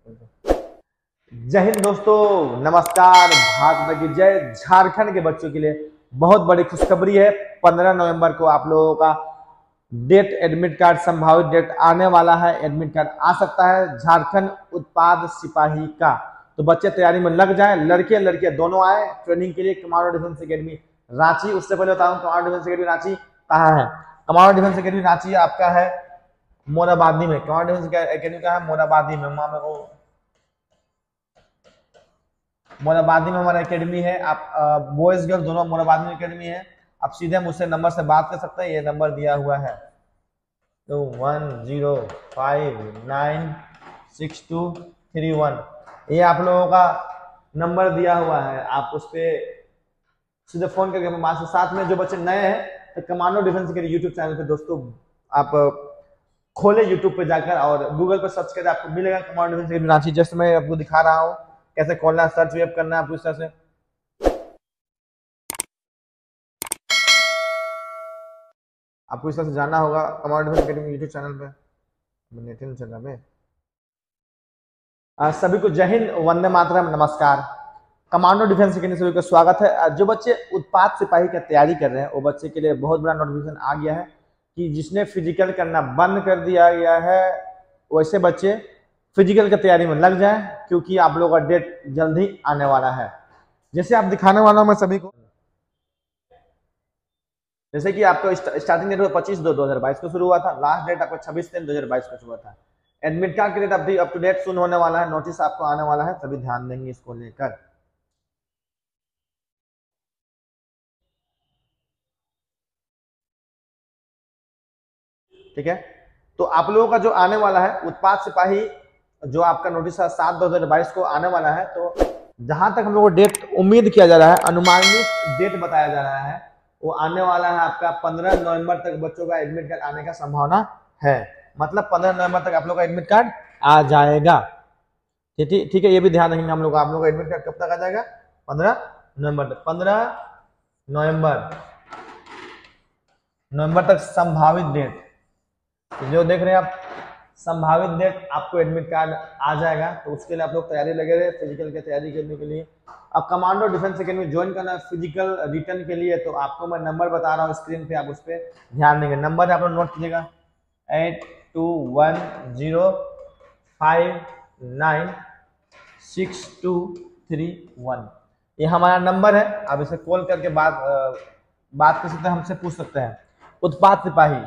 जय हिंद दोस्तों, नमस्कार। भारत माता की जय। झारखंड के बच्चों के लिए बहुत बड़ी खुशखबरी है। 15 नवंबर को आप लोगों का डेट एडमिट कार्ड संभावित डेट आने वाला है। एडमिट कार्ड आ सकता है झारखंड उत्पाद सिपाही का। तो बच्चे तैयारी में लग जाएं। लड़के लड़कियां दोनों आए ट्रेनिंग के लिए। Commando defence academy Ranchi. उससे पहले बताऊं कमांडो डिफेंस एकेडमी रांची कहाँ है। कमांडो डिफेंस एकेडमी रांची आपका है मोराबादी में। कमांडो डिफेंस एकेडमी का है मोराबादी में। मोराबादी में हमारा एकेडमी है। आप बॉयज गर्ल्स दोनों मोराबादी में एकेडमी है। आप सीधे मुझसे नंबर से बात कर सकते हैं। ये नंबर दिया हुआ है 21059623 ये आप लोगों का नंबर दिया हुआ है। आप उस पर सीधे फोन करके हमें बात। साथ में जो बच्चे नए हैं तो कमांडो डिफेंस के यूट्यूब चैनल पे दोस्तों आप खोले यूट्यूब पे जाकर और गूगल पर सर्च करें, आपको मिलेगा कमांडो डिफेंस रांची। जैसे मैं आपको दिखा रहा हूँ कैसे खोलना है, सर्च वेब करना है आपको इस तरह से। आपको इस तरह से जाना होगा commando defence academy YouTube channel पे। नेट नहीं चल रहा है। सभी को जय हिंद, वंदे मातरम, नमस्कार। कमांडो डिफेंस एकेडमी सभी का स्वागत है। जो बच्चे उत्पाद सिपाही की तैयारी कर रहे हैं वो बच्चे के लिए बहुत बड़ा नोटिफिकेशन आ गया है कि जिसने फिजिकल करना बंद कर दिया गया है वैसे बच्चे फिजिकल की तैयारी में लग जाएं, क्योंकि आप लोगों का डेट जल्द ही आने वाला है। जैसे आप दिखाने वाला हूं मैं सभी को। जैसे कि आपका स्टार्टिंग डेट 25/2/2022 को शुरू हुआ था। लास्ट डेट आपका 26/3/2022 को शुरू हुआ था। एडमिट कार्ड के डेट अभी अप टू डेट सुन होने वाला है। नोटिस आपको आने वाला है, सभी ध्यान देंगे इसको लेकर। ठीक है, तो आप लोगों का जो आने वाला है उत्पाद सिपाही, जो आपका नोटिस 7/2/2022 को आने वाला है। तो जहां तक हम लोग को डेट उम्मीद किया जा रहा है, अनुमानित डेट बताया जा रहा है, वो आने वाला है आपका 15 नवंबर तक बच्चों का एडमिट कार्ड आने का संभावना है। मतलब 15 नवंबर तक आप लोग का एडमिट कार्ड आ जाएगा। ठीक है, ये भी ध्यान रखेंगे हम लोग। आप लोग का एडमिट कार्ड कब तक आ जाएगा? 15 नवंबर तक। 15 नवंबर तक संभावित डेट जो देख रहे हैं आप, संभावित डेट आपको एडमिट कार्ड आ जाएगा। तो उसके लिए आप लोग तैयारी लगे रहे फिजिकल की तैयारी करने के लिए। अब कमांडो डिफेंस एकेडमी ज्वाइन करना फिजिकल रिटर्न के लिए, तो आपको मैं नंबर बता रहा हूँ स्क्रीन पे, आप उस पर ध्यान देंगे। नंबर आप लोग नोट कीजिएगा 8210596231। ये हमारा नंबर है। आप इसे कॉल करके बात कर सकते हैं, हमसे पूछ सकते हैं। उत्पाद सिपाही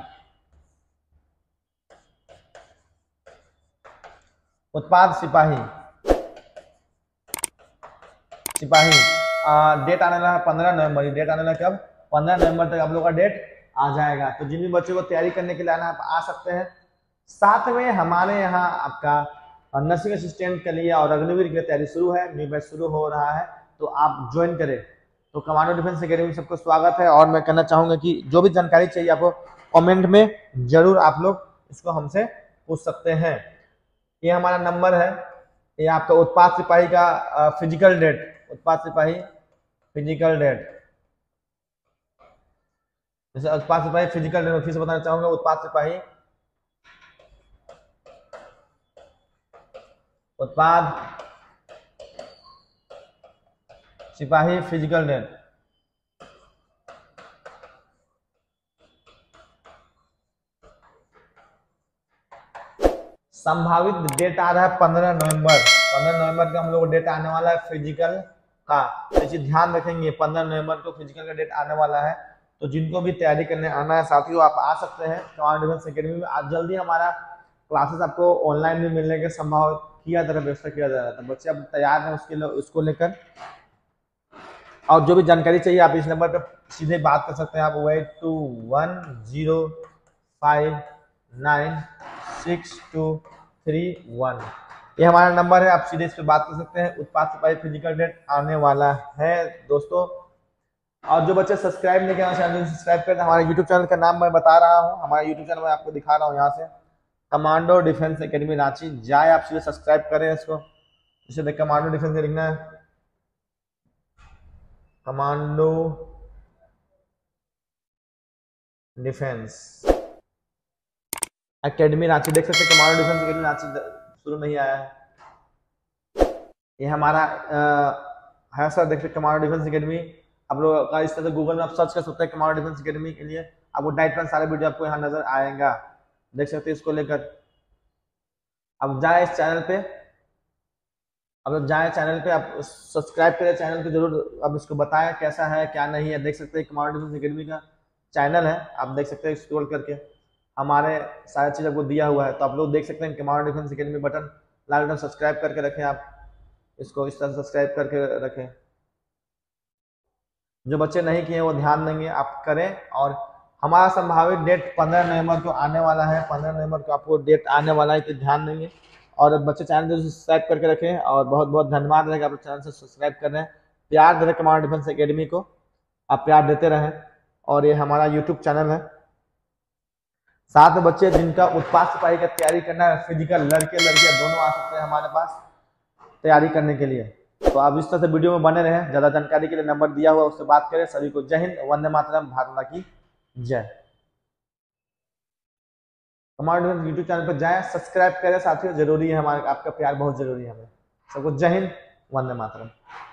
डेट आने वाला है 15 नवंबर। डेट आने वाला कब? 15 नवंबर तक आप लोग का डेट आ जाएगा। तो जिन भी बच्चों को तैयारी करने के लिए आना है आप आ सकते हैं। साथ में हमारे यहाँ आपका नर्सिंग असिस्टेंट के लिए और अग्निवीर के लिए तैयारी शुरू है। न्यू बैच शुरू हो रहा है, तो आप ज्वाइन करें। तो कमांडो डिफेंस एकेडमी में सबको स्वागत है। और मैं कहना चाहूंगा कि जो भी जानकारी चाहिए आपको कमेंट में जरूर आप लोग इसको हमसे पूछ सकते हैं। ये हमारा नंबर है। ये आपका उत्पाद सिपाही का फिजिकल डेट, उत्पाद सिपाही फिजिकल डेट, जैसे उत्पाद सिपाही फिजिकल डेट फिर से बताना चाहूंगा। उत्पाद सिपाही फिजिकल डेट संभावित डेट आ रहा है 15 नवंबर। 15 नवंबर का हम लोग डेट आने वाला है फिजिकल का। तो ध्यान रखेंगे 15 नवंबर को फिजिकल का डेट आने वाला है। तो जिनको भी तैयारी करने आना है साथियों, आप आ सकते हैं कमांडो डिफेंस एकेडमी में। आज जल्दी हमारा क्लासेस आपको ऑनलाइन भी मिलने के संभव किया जा रहा है, व्यवस्था किया जा रहा है। तो बच्चे अब तैयार हैं उसके लिए, उसको लेकर। और जो भी जानकारी चाहिए आप इस नंबर पर सीधे बात कर सकते हैं। आप 8210596231 ये हमारा नंबर है। आप सीधे इस पर बात कर सकते हैं। उत्पाद सिपाही फिजिकल डेट आने वाला है दोस्तों। और जो बच्चे सब्सक्राइब नहीं करना चैनल सब्सक्राइब करते हैं। हमारे यूट्यूब चैनल का नाम मैं बता रहा हूँ। हमारा यूट्यूब चैनल मैं आपको दिखा रहा हूँ यहाँ से, कमांडो डिफेंस एकेडमी रांची। जाए आप सीधे सब्सक्राइब करें इसको। जैसे कमांडो डिफेंस लिखना है, कमांडो डिफेंस एकेडमी रांची। देख सकते हैं कमांडो डिफेंस एकेडमी रांची शुरू में ही आया है। ये हमारा है सर, देखिए कमांडो डिफेंस अकेडमी। आप लोग का इस तरह से गूगल में आप सर्च कर सकते हैं कमांडो डिफेंस अकेडमी के लिए, आपको डाइट प्लान सारे वीडियो आपको यहाँ नजर आएगा, देख सकते हैं इसको लेकर। अब जाए इस चैनल पे, अब जाए चैनल पे, आप सब्सक्राइब करें चैनल को जरूर, अब इसको बताएं कैसा है क्या नहीं है। देख सकते हैं कमांडो डिफेंस अकेडमी का चैनल है, आप देख सकते हैं स्क्रॉल करके हमारे सारी चीज आपको दिया हुआ है। तो आप लोग देख सकते हैं कमांडो डिफेंस अकेडमी बटन, लाल बटन सब्सक्राइब करके रखें, आप इसको इस तरह सब्सक्राइब करके रखें। जो बच्चे नहीं किए वो ध्यान देंगे, आप करें। और हमारा संभावित डेट 15 नवंबर को आने वाला है, 15 नवंबर को आपको डेट आने वाला है, तो ध्यान देंगे। और बच्चे चैनल को सब्सक्राइब करके रखें, और बहुत बहुत धन्यवाद रहेगा आप चैनल से सब्सक्राइब कर रहे हैं, प्यार दे रहे कमांडो डिफेंस अकेडमी को, आप प्यार देते रहें। और ये हमारा यूट्यूब चैनल है। साथ में बच्चे जिनका उत्पाद सिपाही का तैयारी करना है, फिजिकल, लड़के लड़कियां दोनों आ सकते हैं हमारे पास तैयारी करने के लिए। तो आप इस तरह से वीडियो में बने रहें, ज्यादा जानकारी के लिए नंबर दिया हुआ उससे बात करें। सभी को जय हिंद, वंदे मातरम, भारत माता की जय। हमारे यूट्यूब चैनल पर जाएं, सब्सक्राइब करें साथियों, जरूरी है, हमारे आपका प्यार बहुत जरूरी है हमें। सबको जय हिंद, वंदे मातरम।